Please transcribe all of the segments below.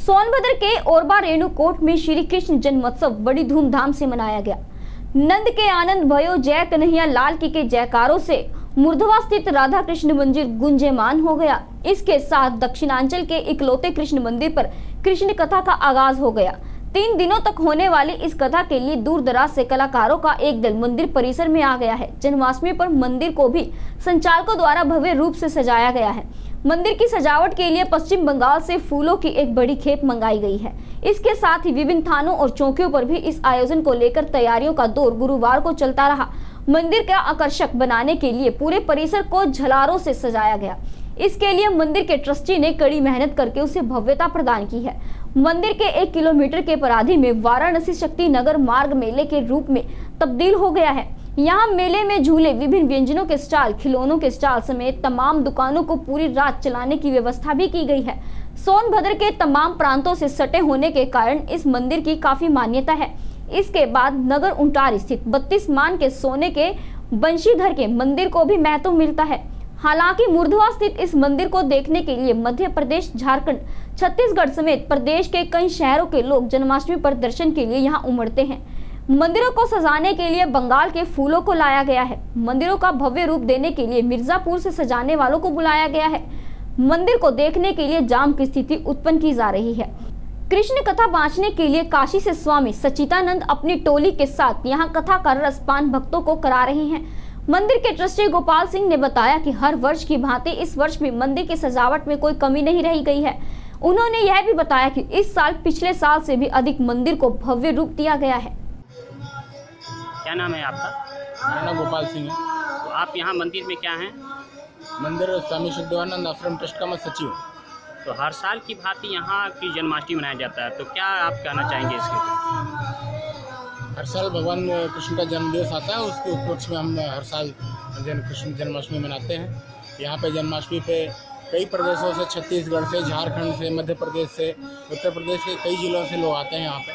सोनभद्र के ओरबा रेणुकोट में श्री कृष्ण जन्मोत्सव बड़ी धूमधाम से मनाया गया। नंद के आनंद भयो जय कन्हैया लाल की के जयकारों से मुर्धवा स्थित राधा कृष्ण मंदिर गुंजयमान हो गया। इसके साथ दक्षिणांचल के इकलौते कृष्ण मंदिर पर कृष्ण कथा का आगाज हो गया। 3 दिनों तक होने वाली इस कथा के लिए दूर दराज से कलाकारों का एक दल मंदिर परिसर में आ गया है। जन्माष्टमी पर मंदिर को भी संचालकों द्वारा भव्य रूप से सजाया गया है। मंदिर की सजावट के लिए पश्चिम बंगाल से फूलों की एक बड़ी खेप मंगाई गई है। इसके साथ ही विभिन्न थानों और चौकियों पर भी इस आयोजन को लेकर तैयारियों का दौर गुरुवार को चलता रहा। मंदिर का आकर्षक बनाने के लिए पूरे परिसर को झलारों से सजाया गया। इसके लिए मंदिर के ट्रस्टी ने कड़ी मेहनत करके उसे भव्यता प्रदान की है। मंदिर के 1 किलोमीटर के परिधि में वाराणसी शक्ति नगर मार्ग मेले के रूप में तब्दील हो गया है। यहाँ मेले में झूले, विभिन्न व्यंजनों के स्टॉल, खिलौनों के स्टॉल समेत तमाम दुकानों को पूरी रात चलाने की व्यवस्था भी की गई है। सोनभद्र के तमाम प्रांतों से सटे होने के कारण इस मंदिर की काफी मान्यता है। इसके बाद नगर उंटारी स्थित 32 मान के सोने के बंशीधर के मंदिर को भी महत्व मिलता है। हालांकि मुर्धवा स्थित इस मंदिर को देखने के लिए मध्य प्रदेश, झारखंड, छत्तीसगढ़ समेत प्रदेश के कई शहरों के लोग जन्माष्टमी पर दर्शन के लिए यहाँ उमड़ते हैं। मंदिरों को सजाने के लिए बंगाल के फूलों को लाया गया है। मंदिरों का भव्य रूप देने के लिए मिर्जापुर से सजाने वालों को बुलाया गया है। मंदिर को देखने के लिए जाम की स्थिति उत्पन्न की जा रही है। कृष्ण कथा बांचने के लिए काशी से स्वामी सच्चिदानंद अपनी टोली के साथ यहाँ कथा का रसपान भक्तों को करा रहे हैं। मंदिर के ट्रस्टी गोपाल सिंह ने बताया कि हर वर्ष की भांति इस वर्ष भी मंदिर की सजावट में कोई कमी नहीं रही गई है। उन्होंने यह भी बताया कि इस साल पिछले साल से भी अधिक मंदिर को भव्य रूप दिया गया है। क्या नाम है आपका? मेरा नाम गोपाल सिंह है। तो आप यहाँ मंदिर में क्या हैं? मंदिर स्वामी शुद्धवानंद आश्रम ट्रस्ट का मैं सचिव हूँ। तो हर साल की भांति यहाँ की जन्माष्टमी मनाया जाता है, तो क्या आप कहना चाहेंगे इसके ऊपर? हर साल भगवान कृष्ण का जन्म दिवस आता है, उसके उपलक्ष्य में हम हर साल कृष्ण जन्माष्टमी मनाते हैं। यहाँ पे जन्माष्टमी पे कई प्रदेशों से, छत्तीसगढ़ से, झारखंड से, मध्य प्रदेश से, उत्तर प्रदेश के कई जिलों से लोग आते हैं यहाँ पे।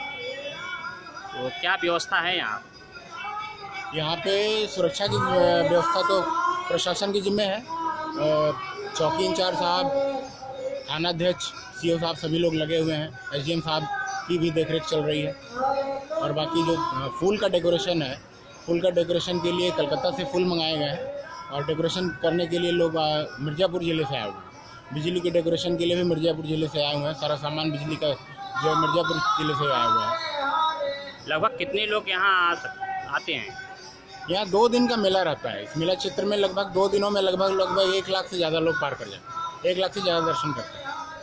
तो क्या व्यवस्था है यहाँ? यहाँ पे सुरक्षा की व्यवस्था तो प्रशासन की जिम्मे है। चौकी इंचार्ज साहब, थानाध्यक्ष, सीओ साहब सभी लोग लगे हुए हैं। एसडीएम साहब की भी देखरेख चल रही है। और बाकी जो फूल का डेकोरेशन है, फूल का डेकोरेशन के लिए कलकत्ता से फूल मंगाए गए हैं और डेकोरेशन करने के लिए लोग मिर्ज़ापुर ज़िले से आए हुए हैं। बिजली के डेकोरेशन के लिए भी मिर्ज़ापुर ज़िले से आए हुए हैं। सारा सामान बिजली का जो मिर्ज़ापुर ज़िले से आया हुआ है। लगभग कितने लोग यहाँ आते हैं? यहाँ 2 दिन का मेला रहता है। इस मेला क्षेत्र में लगभग 2 दिनों में लगभग 1 लाख से ज़्यादा लोग पार कर जाते हैं। 1 लाख से ज़्यादा दर्शन करते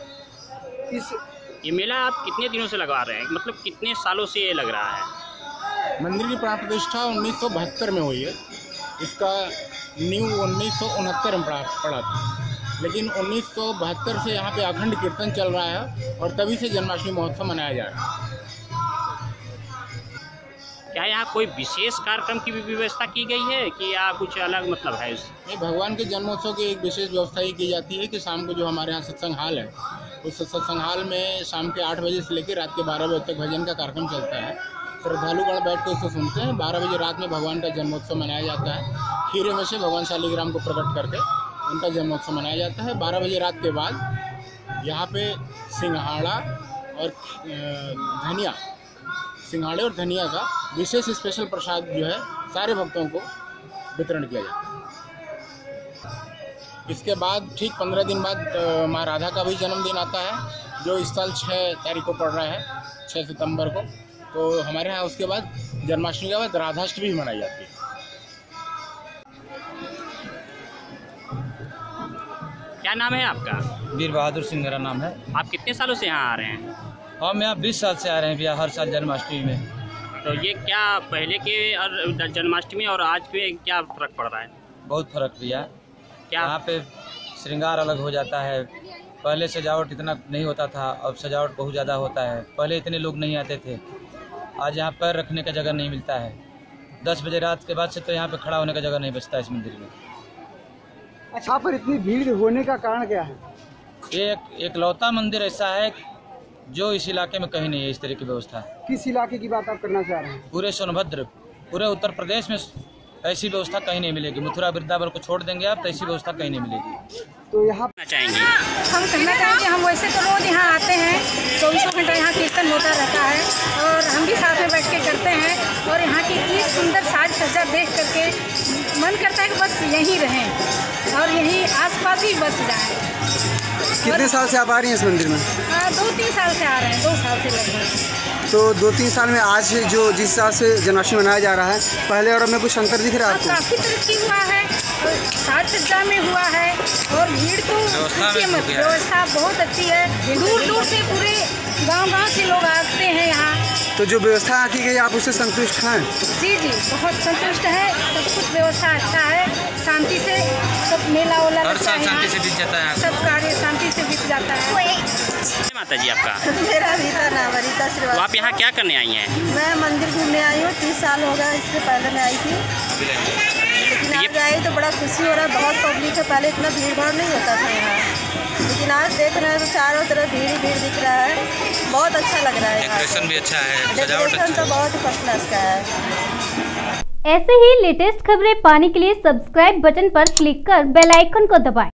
हैं। ये मेला आप कितने दिनों से लगा रहे हैं? मतलब कितने सालों से ये लग रहा है? मंदिर की प्राण प्रतिष्ठा 1972 में हुई है। इसका नींव 1969 में पड़ा था, लेकिन 1972 से यहाँ पे अखंड कीर्तन चल रहा है और तभी से जन्माष्टमी महोत्सव मनाया जा रहा है। क्या यहाँ कोई विशेष कार्यक्रम की भी व्यवस्था की गई है कि या कुछ अलग मतलब है? नहीं, भगवान के जन्मोत्सव की एक विशेष व्यवस्था ये की जाती है कि शाम को जो हमारे यहाँ सत्संग हाल है, उस सत्संग हाल में शाम के 8 बजे से लेकर रात के 12 बजे तक भजन का कार्यक्रम चलता है। श्रद्धालुगण बैठ कर उसको सुनते हैं। 12 बजे रात में भगवान का जन्मोत्सव मनाया जाता है। खीरे में से भगवान शालिग्राम को प्रकट करके उनका जन्मोत्सव मनाया जाता है। 12 बजे रात के बाद यहाँ पे सिंघाड़ा और धनिया, सिंघाड़े और धनिया का विशेष स्पेशल प्रसाद जो है सारे भक्तों को वितरण किया जाता है। इसके बाद ठीक 15 दिन बाद माँ राधा का भी जन्मदिन आता है, जो इस साल 6 तारीख को पड़ रहा है, 6 सितंबर को। तो हमारे यहाँ उसके बाद जन्माष्टमी के बाद राधाष्टमी भी मनाई जाती है। क्या नाम है आपका? वीर बहादुर सिंह मेरा नाम है। आप कितने सालों से यहाँ आ रहे हैं? हम यहाँ 20 साल से आ रहे हैं भैया, हर साल जन्माष्टमी में। तो ये क्या पहले के और जन्माष्टमी और आज के क्या फर्क पड़ रहा है? बहुत फर्क भैया। क्या यहाँ पे श्रृंगार अलग हो जाता है। पहले सजावट इतना नहीं होता था, अब सजावट बहुत ज़्यादा होता है। पहले इतने लोग नहीं आते थे। आज यहाँ पैर रखने का जगह नहीं मिलता है। 10 बजे रात के बाद से तो यहाँ पे खड़ा होने का जगह नहीं बचता इस मंदिर में। अच्छा, यहाँ पर इतनी भीड़ होने का कारण क्या है? ये एक लौता मंदिर ऐसा है जो इस इलाके में कहीं नहीं है इस तरह की व्यवस्था। किस इलाके की बात आप करना चाह रहे हैं? पूरे सोनभद्र, पूरे उत्तर प्रदेश में ऐसी व्यवस्था कहीं नहीं मिलेगी। मथुरा वृंदावन को छोड़ देंगे आप तो ऐसी व्यवस्था कहीं नहीं मिलेगी। तो यहाँ चाहेंगे हम कहना चाहेंगे, हम वैसे तो रोज़ यहाँ आते हैं, 24 घंटा यहाँ कीर्तन होता रहता है और हम भी साथ में बैठ के करते हैं। और यहाँ की इतनी सुंदर साज सज्जा देख करके मन करता है कि बस यहीं रहें और यहीं आसपास ही बस जाएं। कितने साल से आप आ रही हैं इस मंदिर में? 2-3 साल से आ रहे हैं, 2 साल से लगभग। तो 2-3 साल में आज जो जिस हिसाब से जन्माष्टमी मनाया जा रहा है, पहले और अब में कुछ अंतर दिख रहा है आपको? काफ़ी तरक्की हुआ है, साज सज्जा में हुआ है और भीड़ तो पूछिए मत, व्यवस्था बहुत अच्छी है। दूर दूर से पूरे गांव-गांव से लोग आते हैं यहाँ। तो जो व्यवस्था की गई आप उससे संतुष्ट हैं? जी बहुत संतुष्ट है, सब कुछ व्यवस्था अच्छा है, शांति से सब मेला वेला लगता है, शांति से बीत जाता है, सब कार्य शांति से बीत जाता है। माता जी आपका? मेरा रीता नाम है, रीता श्रीवास्तव। तो आप यहाँ क्या करने आई हैं? मैं मंदिर घूमने आई हूँ, 30 साल हो गया, इससे पहले मैं आई थी, लेकिन आज आई तो बड़ा खुशी हो रहा है। बहुत पब्लिक है, पहले इतना भीड़ भाड़ नहीं होता था यहाँ, लेकिन आज देख रहे हैं तो चारों तरफ भीड़ ही भीड़ दिख रहा है, बहुत अच्छा लग रहा है। डेकोरेशन भी अच्छा है, डेकोरेशन तो बहुत ही फर्स्ट क्लास का है। ऐसे ही लेटेस्ट खबरें पाने के लिए सब्सक्राइब बटन पर क्लिक कर बेल आइकन को दबाएं।